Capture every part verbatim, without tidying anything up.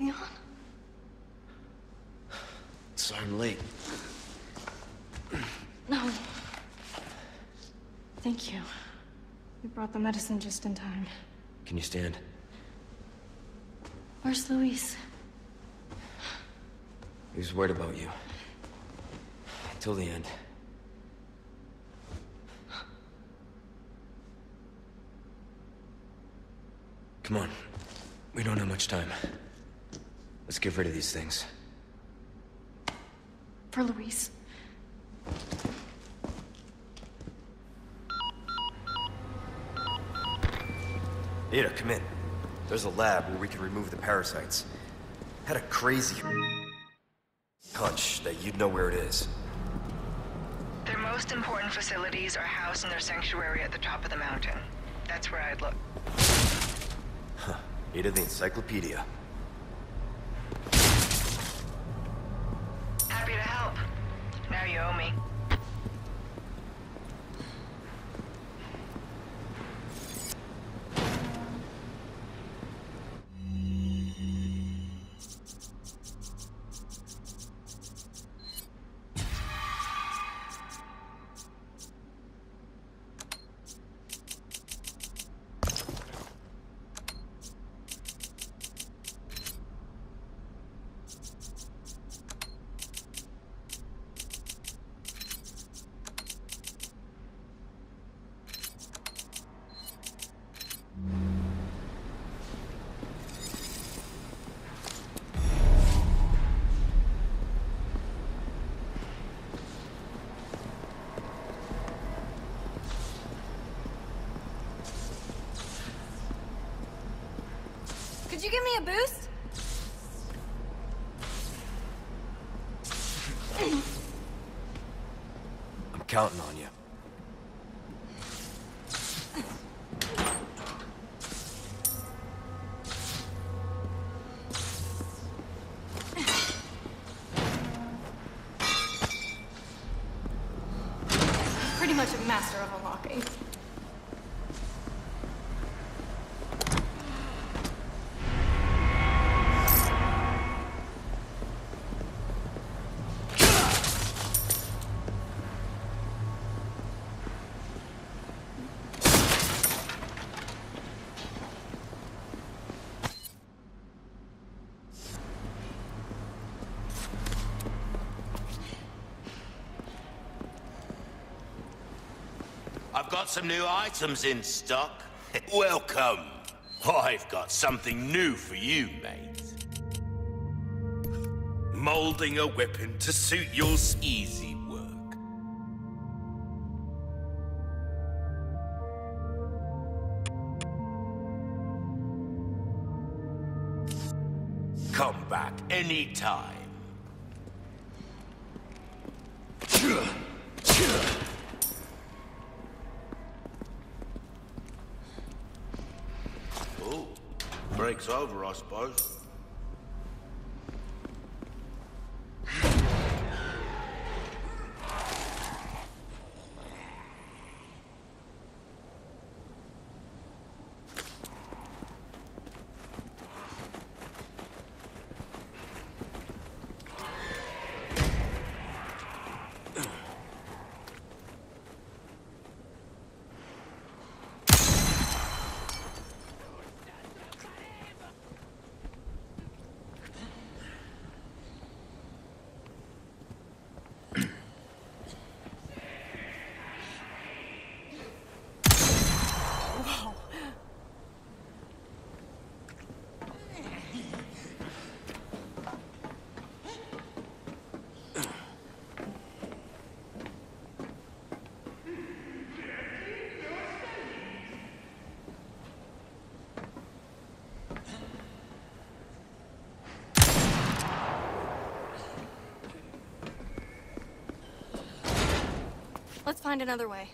Leon? Sorry I'm late. No. Thank you. You brought the medicine just in time. Can you stand? Where's Luis? He was worried about you. Till the end. Come on. We don't have much time. Let's get rid of these things. For Luis. Ada, come in. There's a lab where we can remove the parasites. Had a crazy hunch that you'd know where it is. Their most important facilities are housed in their sanctuary at the top of the mountain. That's where I'd look. Huh. Ada the encyclopedia. Happy to help. Now you owe me. Could you give me a boost? I'm counting on you. Pretty much a master of unlocking. I've got some new items in stock. Welcome. I've got something new for you, mate. Molding a weapon to suit your easy work. Come back anytime. Oh, break's over, I suppose. Let's find another way.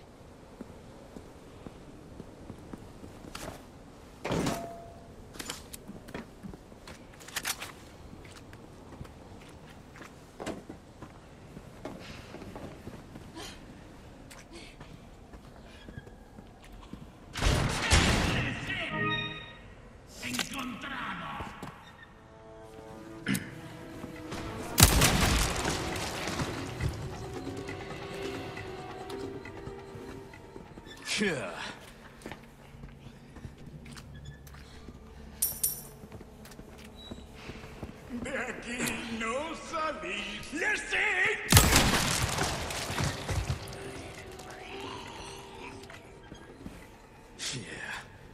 Yeah. De aquí no salís. ¡Listen! Yeah.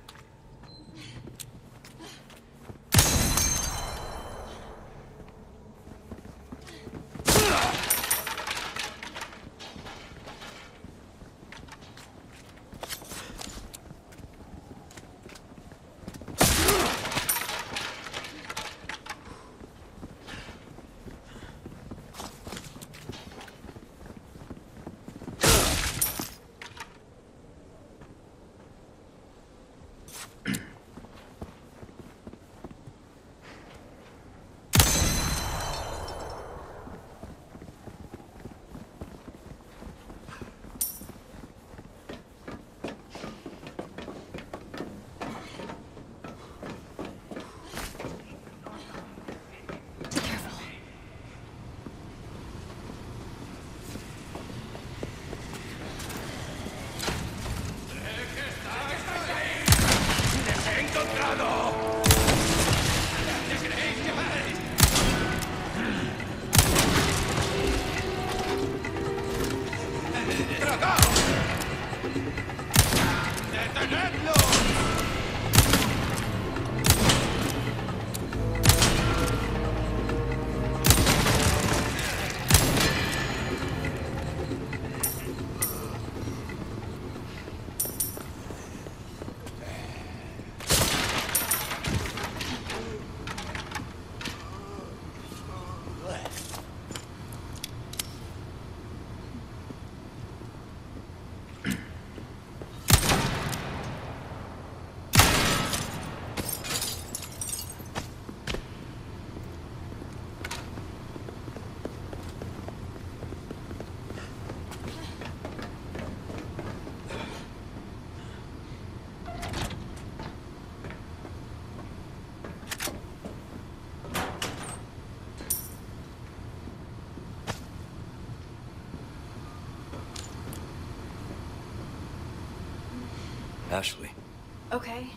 Ashley. Okay.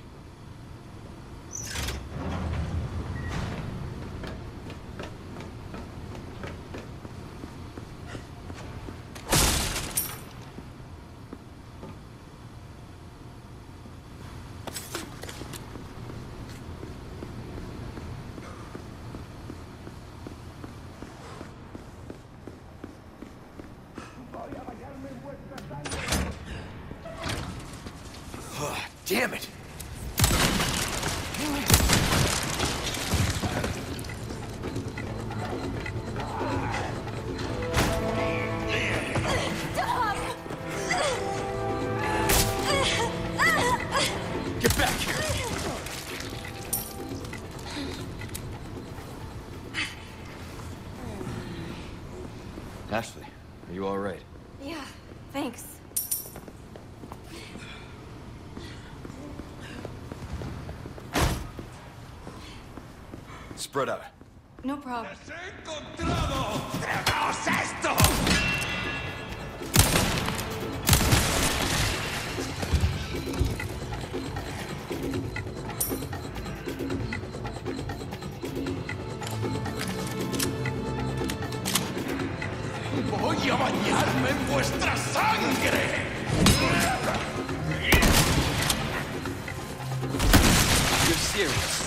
Damn it! Get back here! Ashley, are you all right? Yeah, thanks. Spread out. No problem. ¡Las he encontrado! ¡Tragaos esto! ¡Voy a bañarme en vuestra sangre! You're serious.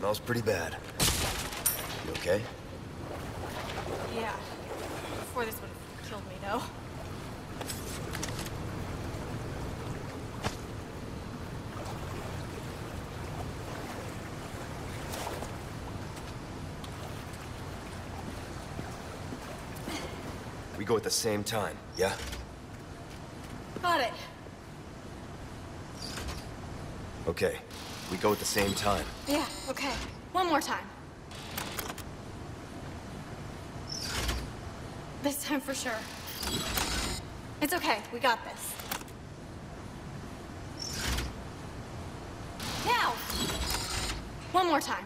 Smells pretty bad. You okay? Yeah. Before this would have killed me, though. We go at the same time, yeah? Got it. Okay. We go at the same time. Yeah, okay. One more time. This time for sure. It's okay, we got this. Now! One more time.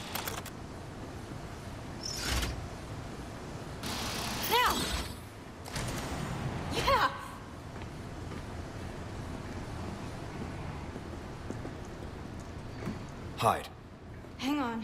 Now! Yeah! Hide. Hang on.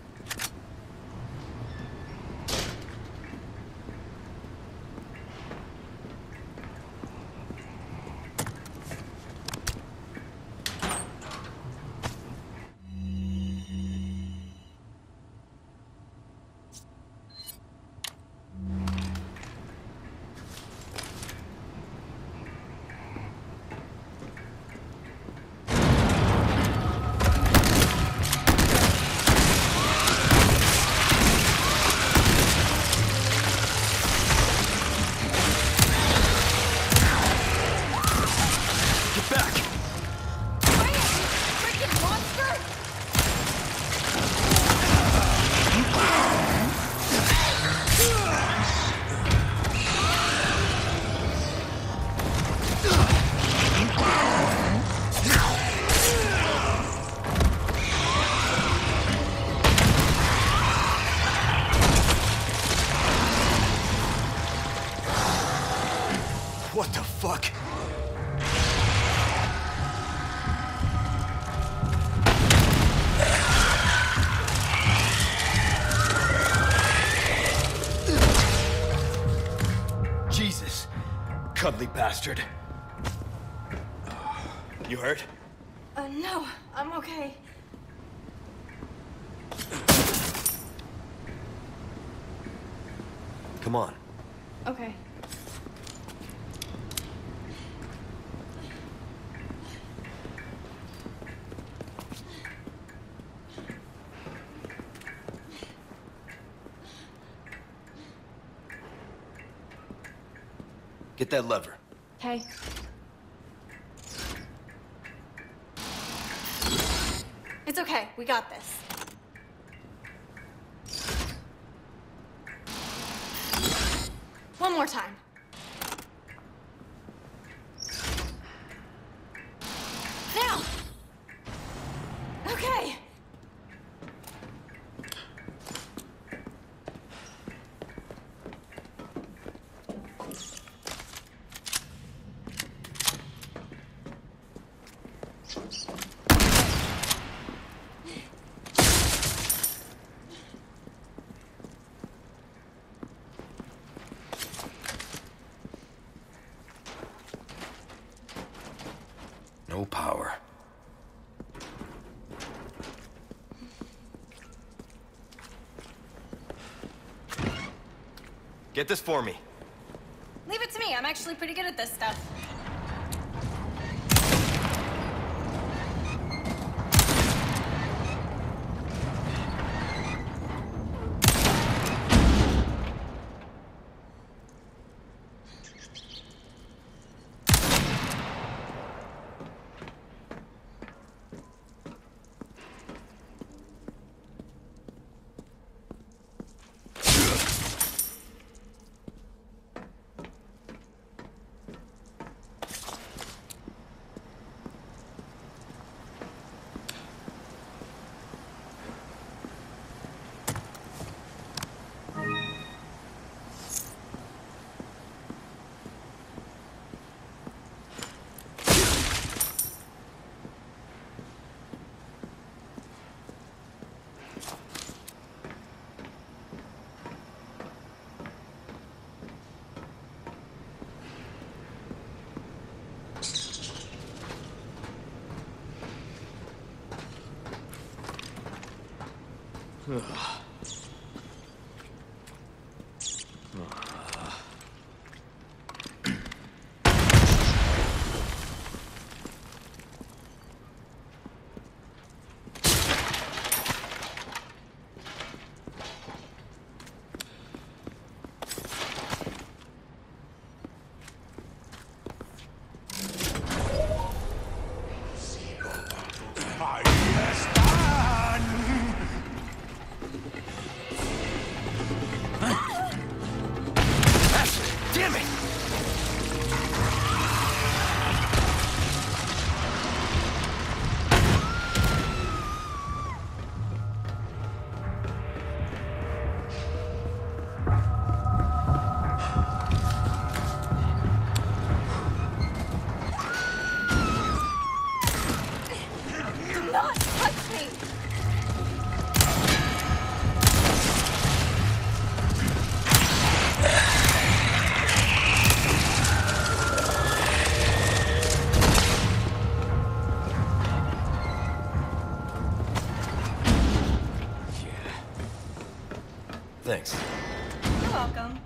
What the fuck? Jesus. Cuddly bastard. You hurt? Uh, no, I'm okay. Come on. Okay. Get that lever. Okay. It's okay, we got this. One more time. Now! Okay! No power. Get this for me. Leave it to me, I'm actually pretty good at this stuff. Thanks. You're welcome.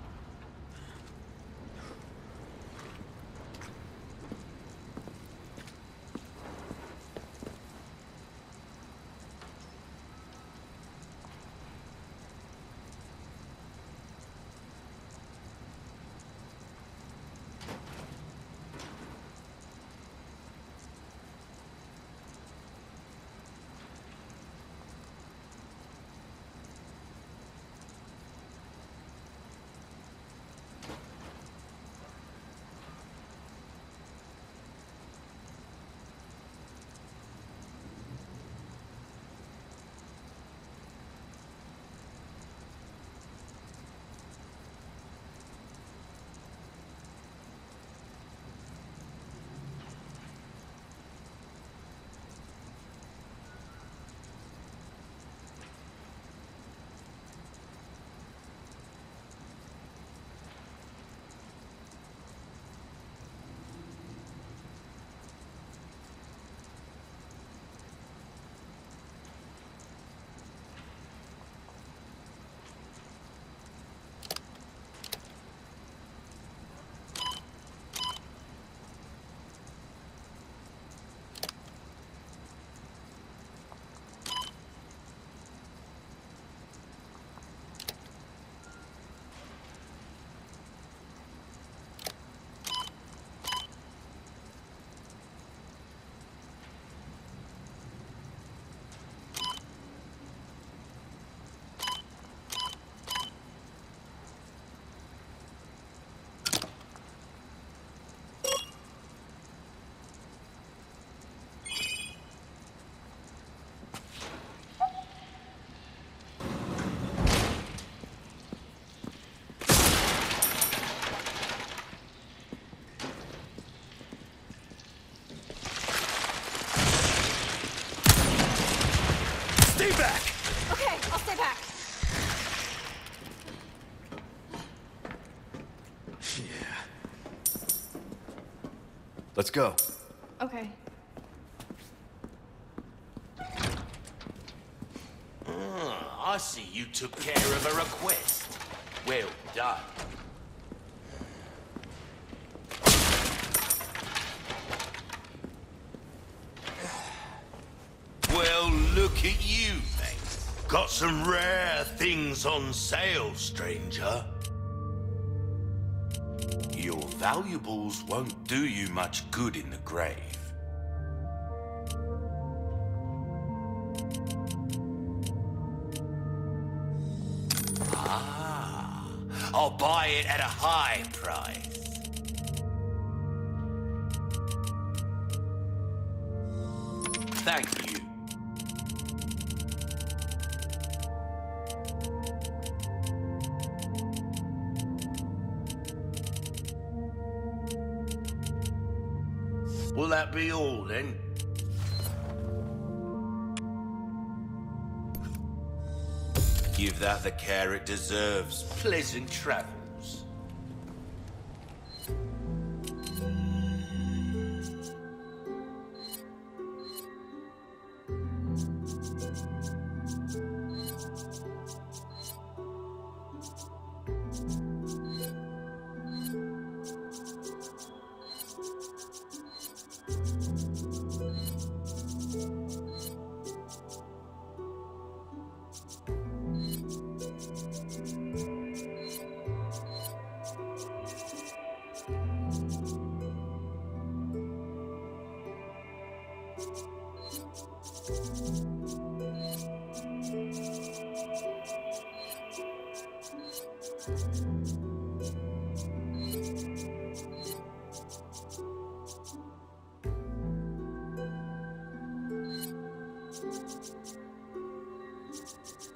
Stay back! Okay, I'll stay back. Yeah. Let's go. Okay. Ah, I see you took care of a request. Well done. Well, look at you, mate. Got some rare things on sale, stranger. Your valuables won't do you much good in the grave. Ah, I'll buy it at a high price. Thank you. Will that be all, then? Give that the care it deserves. Pleasant travels.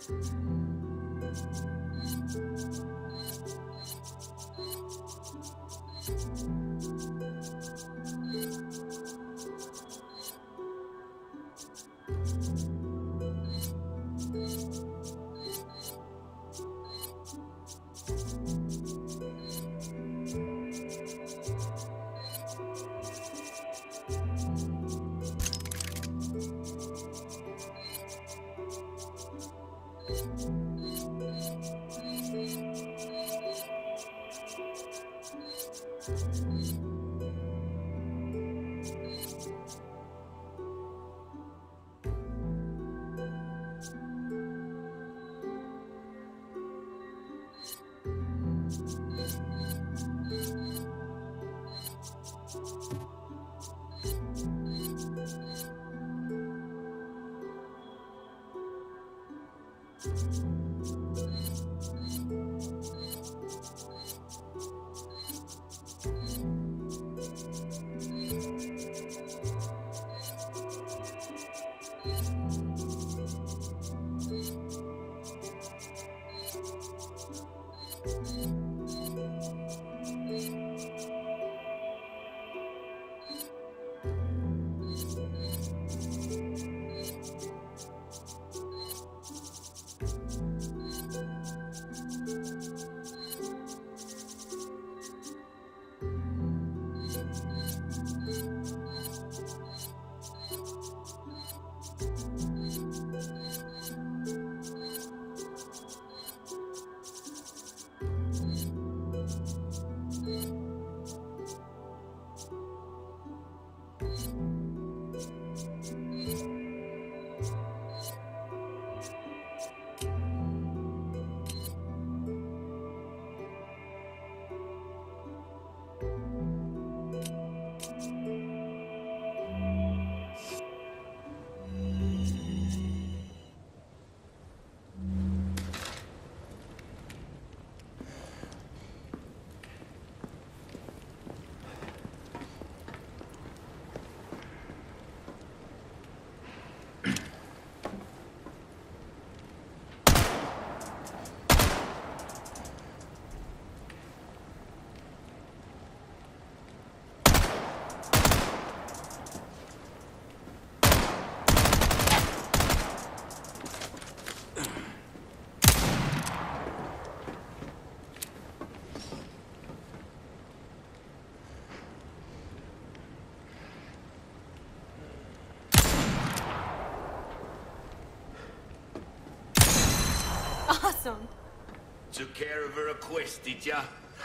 Awesome. Took care of her request, did ya?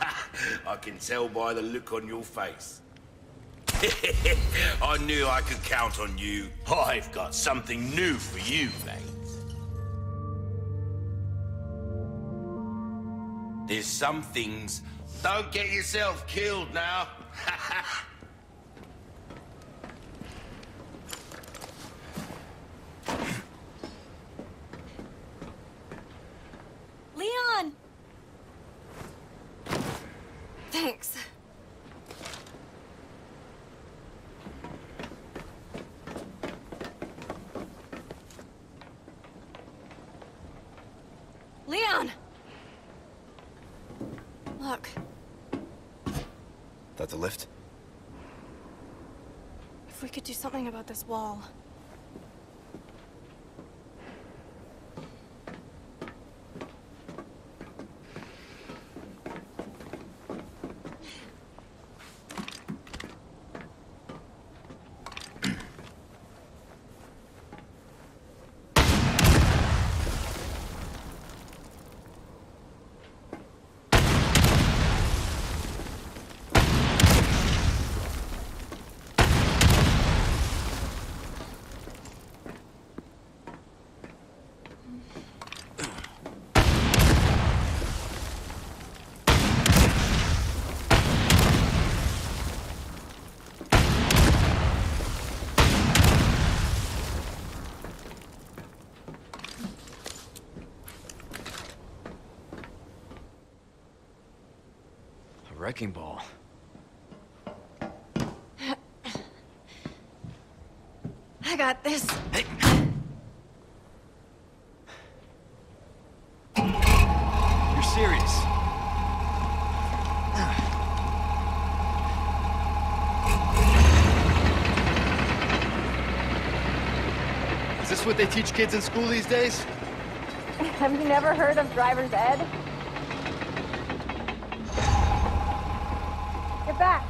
I can tell by the look on your face. I knew I could count on you. I've got something new for you, mate. There's some things... Don't get yourself killed now. Leon! Thanks. Leon! Look. That the lift? If we could do something about this wall. Wrecking ball. I got this. Hey. this what they teach kids in school these days? Have you never heard of driver's ed? Get back!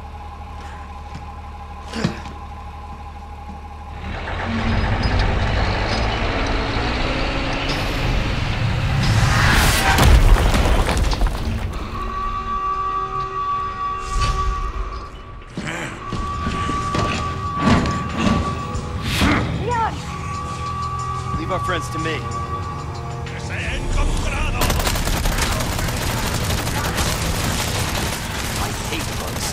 Leave our friends to me. ¡Les he encontrado! I hate bugs.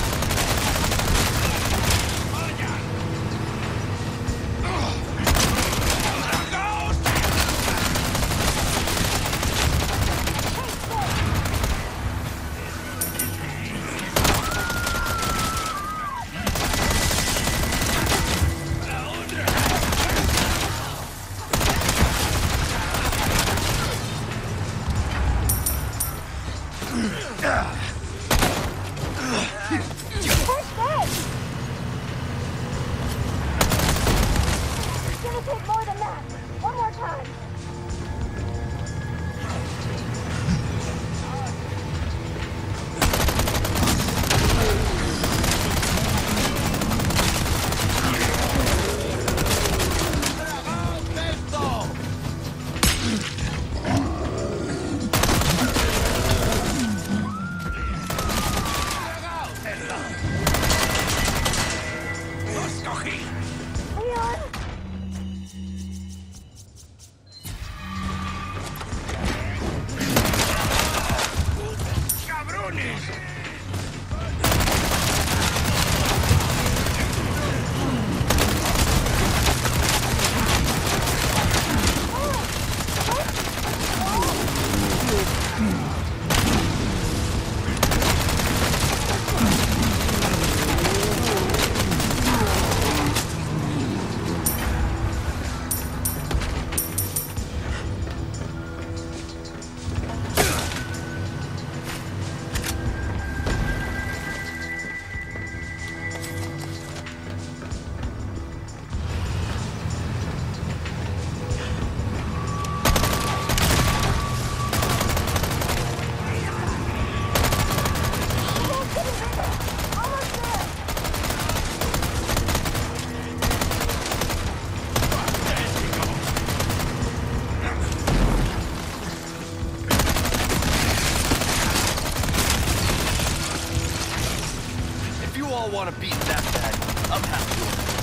Want to beat that bad, I'm happy with it.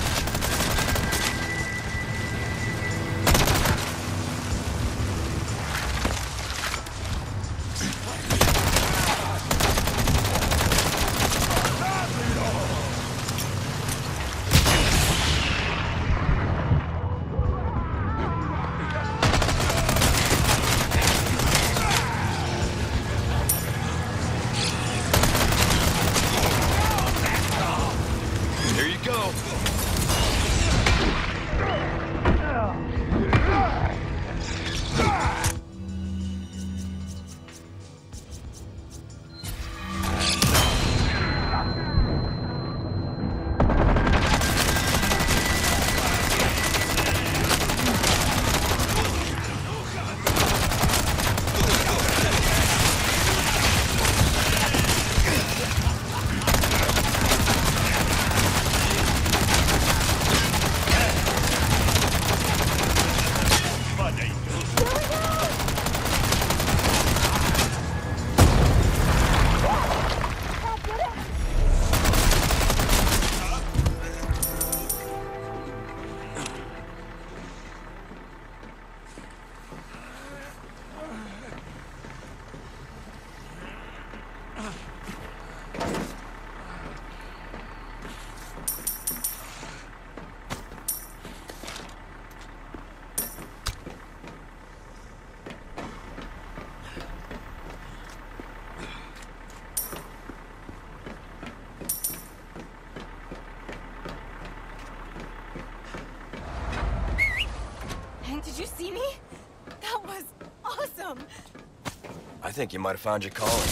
Did you see me? That was awesome! I think you might have found your calling.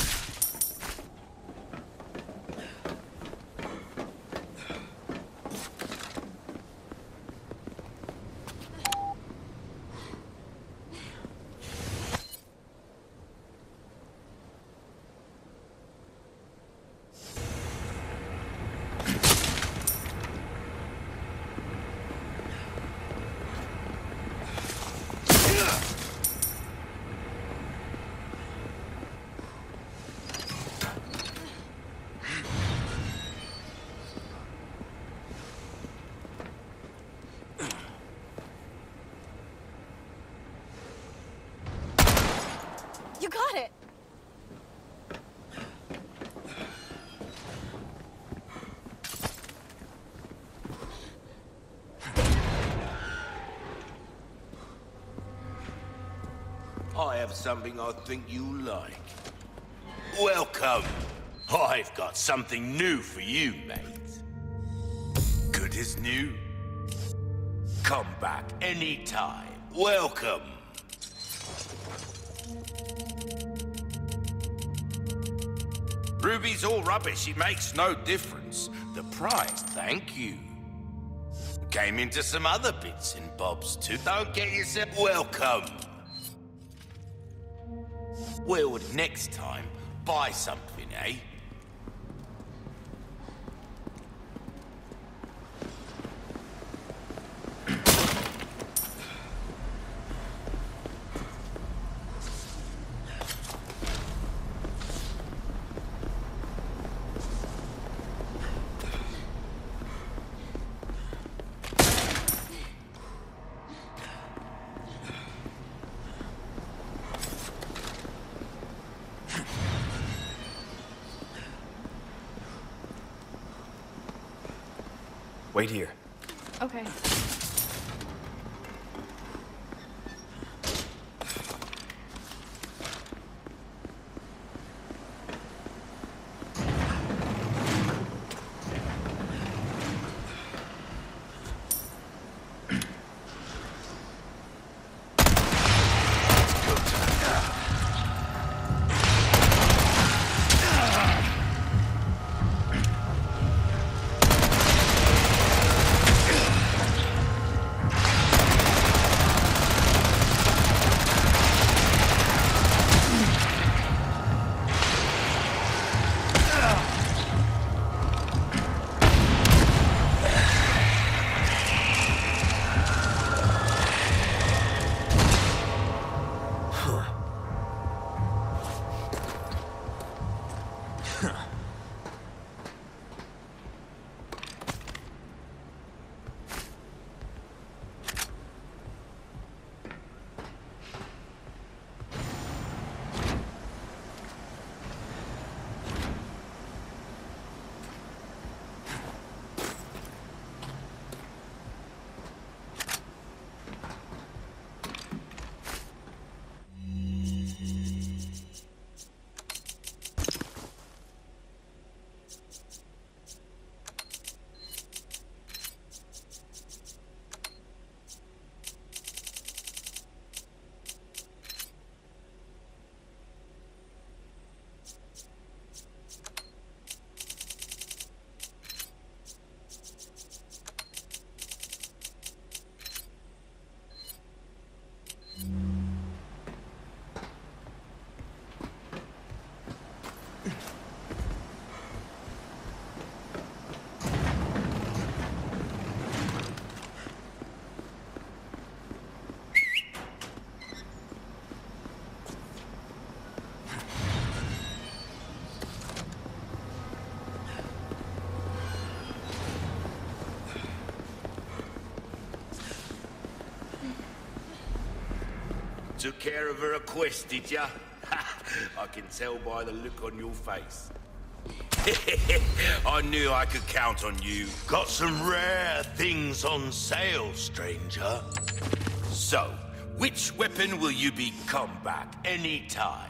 got it! I have something I think you'll like. Welcome! I've got something new for you, mate. Good as new. Come back anytime. Welcome! Ruby's all rubbish, it makes no difference. The prize, thank you. Came into some other bits and bobs too. Don't get yourself... Welcome! Well, next time, buy something, eh? Wait here. Okay. Took care of her request, did ya? I can tell by the look on your face. I knew I could count on you. Got some rare things on sale, stranger. So, which weapon will you be come back anytime?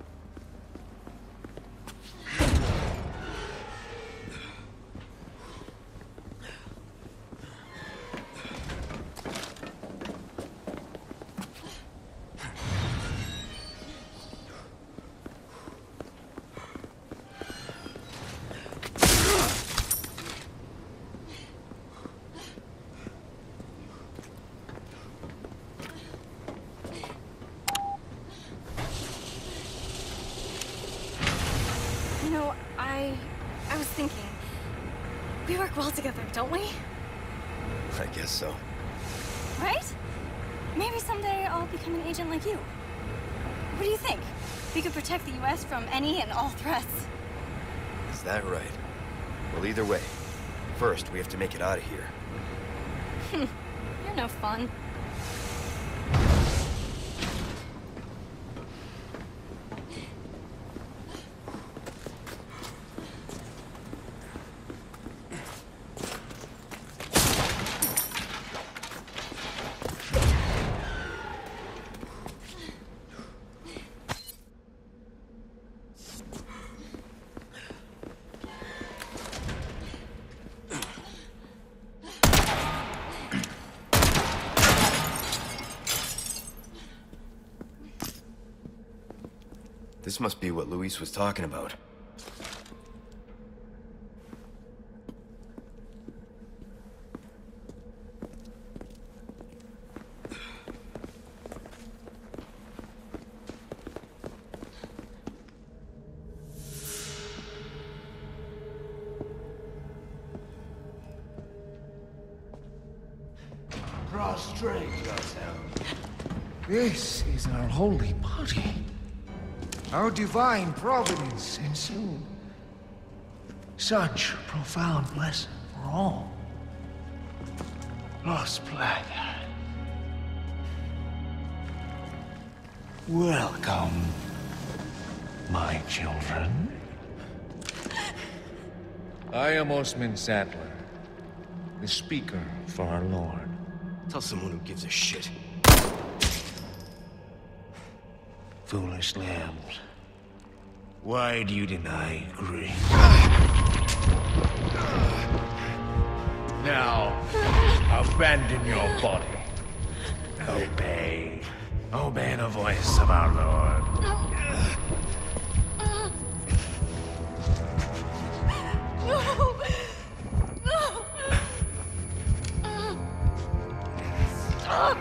You know, I... I was thinking... We work well together, don't we? I guess so. Right? Maybe someday I'll become an agent like you. What do you think? We could protect the U S from any and all threats. Is that right? Well, either way. First, we have to make it out of here. You're no fun. This must be what Luis was talking about. Prostrate yourself. This is our holy body. Our divine providence ensued. Such profound blessing for all. Lost blood. Welcome, my children. I am Osmond Saddler, the speaker for our Lord. Tell someone who gives a shit. Foolish lambs. Why do you deny grace? Now, abandon your body. Obey. Obey the voice of our Lord. No! No! Stop!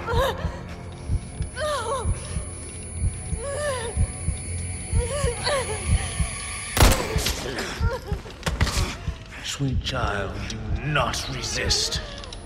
No! Sweet child, do not resist.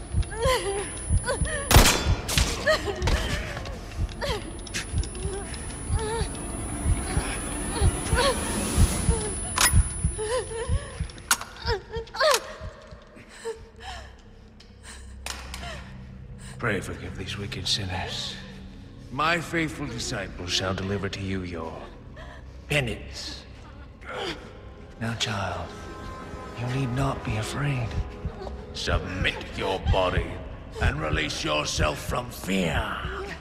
Pray forgive these wicked sinners. My faithful disciples shall deliver to you your penance. Now, child, you need not be afraid. Submit your body and release yourself from fear.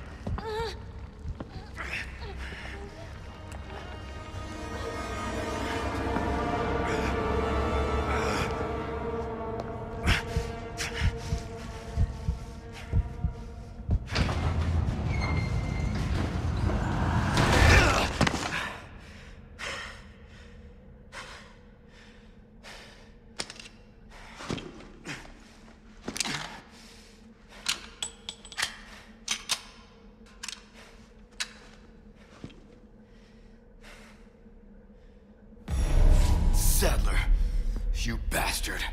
Saddler, you bastard.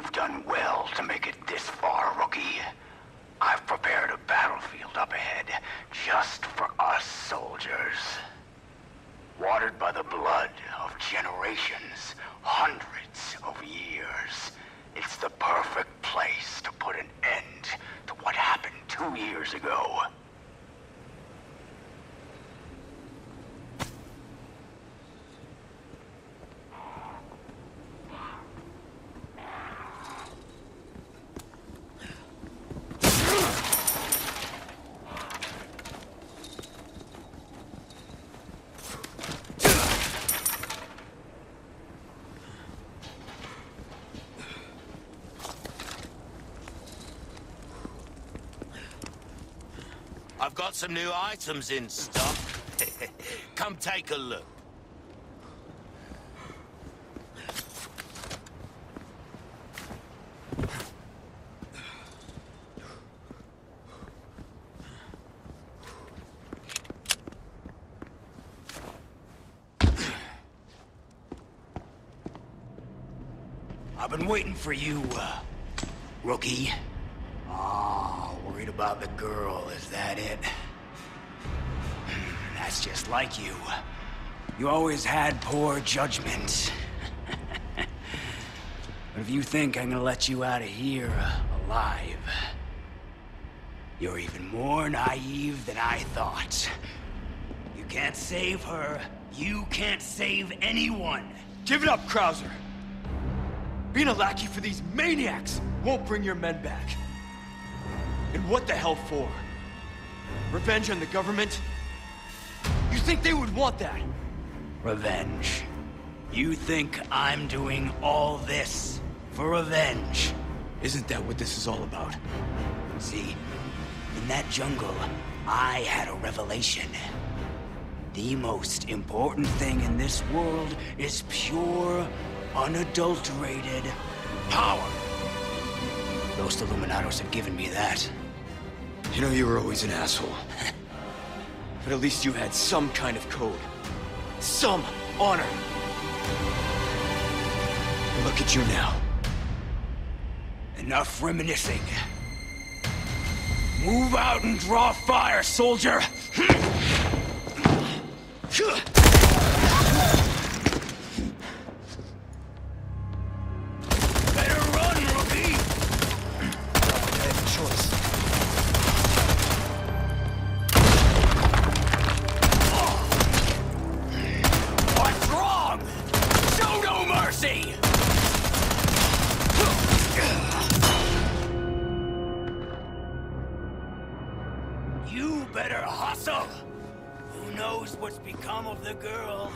You've done well to make it this far, rookie. I've prepared a battlefield up ahead just for us soldiers. Watered by the blood of generations, hundreds of years. It's the perfect place to put an end to what happened two years ago. I've got some new items in stock. Come take a look. I've been waiting for you, uh, rookie. Oh, worried about the girl, is that it? That's just like you. You always had poor judgment. But if you think I'm gonna let you out of here alive, you're even more naive than I thought. You can't save her. You can't save anyone. Give it up, Krauser! Being a lackey for these maniacs won't bring your men back. And what the hell for? Revenge on the government? You think they would want that? Revenge. You think I'm doing all this for revenge? Isn't that what this is all about? See, in that jungle, I had a revelation. The most important thing in this world is pure, unadulterated power. Those Illuminados have given me that. You know, you were always an asshole. But at least you had some kind of code. Some honor. And look at you now. Enough reminiscing. Move out and draw fire, soldier! Better run, rookie! I have a choice. What's wrong? Show no mercy! You better hustle! Who knows what's become of the girl?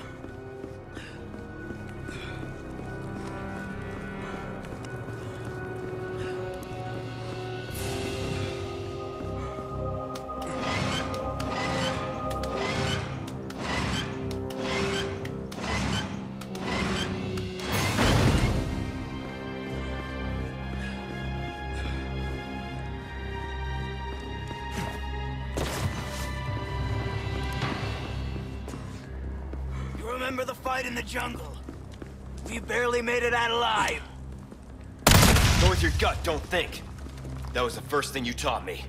Remember the fight in the jungle? We barely made it out alive. Go with your gut, don't think. That was the first thing you taught me.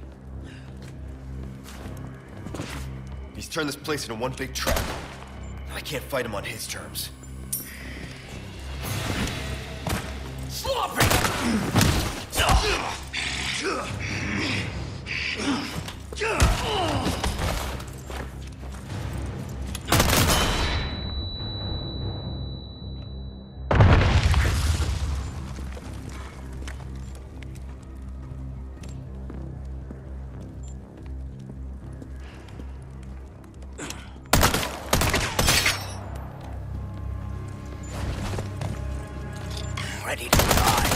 He's turned this place into one big trap. I can't fight him on his terms. Sloppy! Ready to die.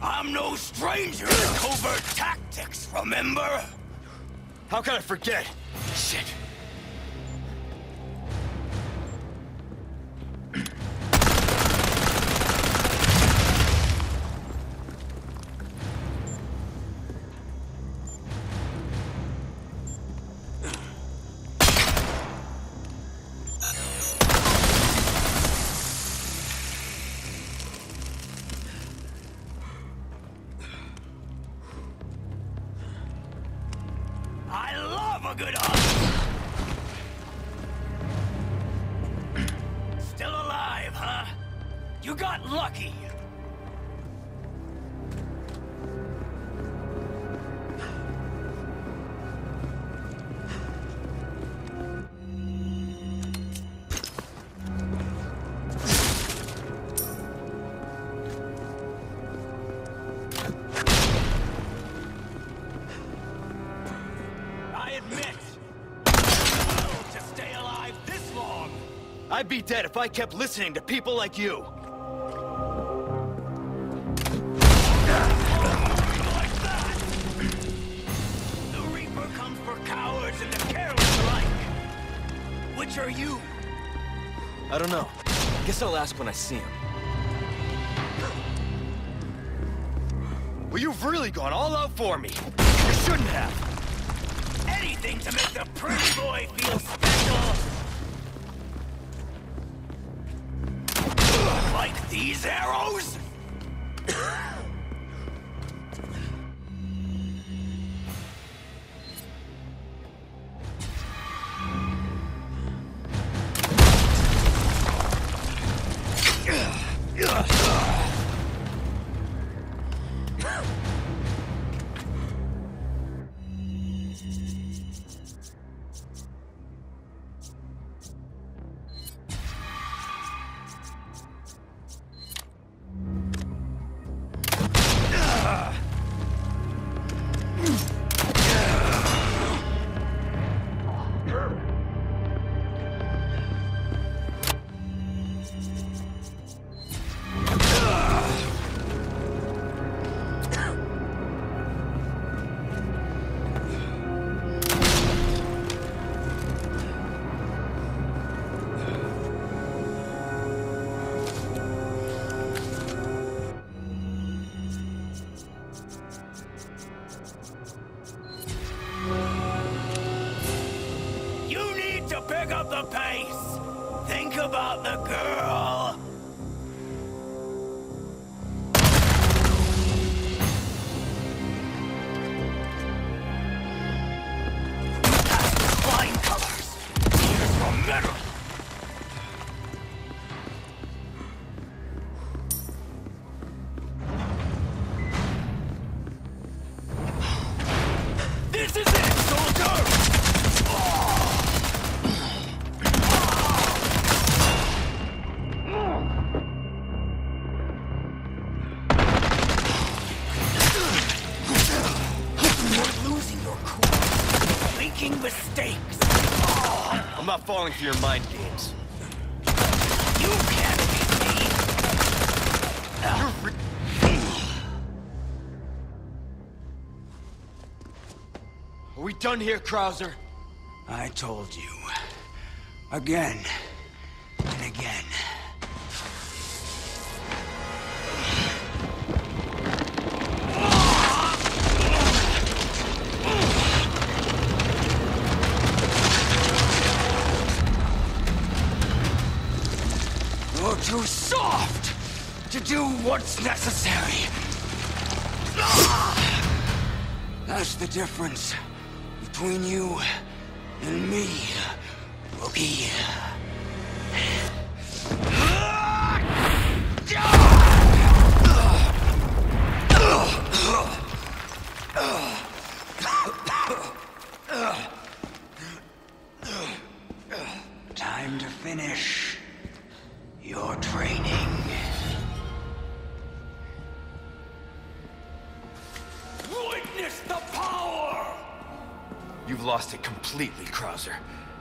I'm no stranger to covert tactics, remember? How could I forget? Shit. I love a good hunt! Still alive, huh? You got lucky! I'd be dead if I kept listening to people like you. Like that! The Reaper comes for cowards and the careless alike. Which are you? I don't know. Guess I'll ask when I see him. Well, you've really gone all out for me. You shouldn't have. Anything to make the pretty boy feel special. Like these arrows? Pick up the pace! Think about the girl! That's the flying colors! Here's your medal! This is it, soldier! Mistakes. Oh, I'm not falling for your mind games. You can't beat me. You're Are we done here, Krauser? I told you. Again. And again. You're too soft to do what's necessary. That's the difference between you and me, rookie. Time to finish your training. Witness the power! You've lost it completely, Krauser.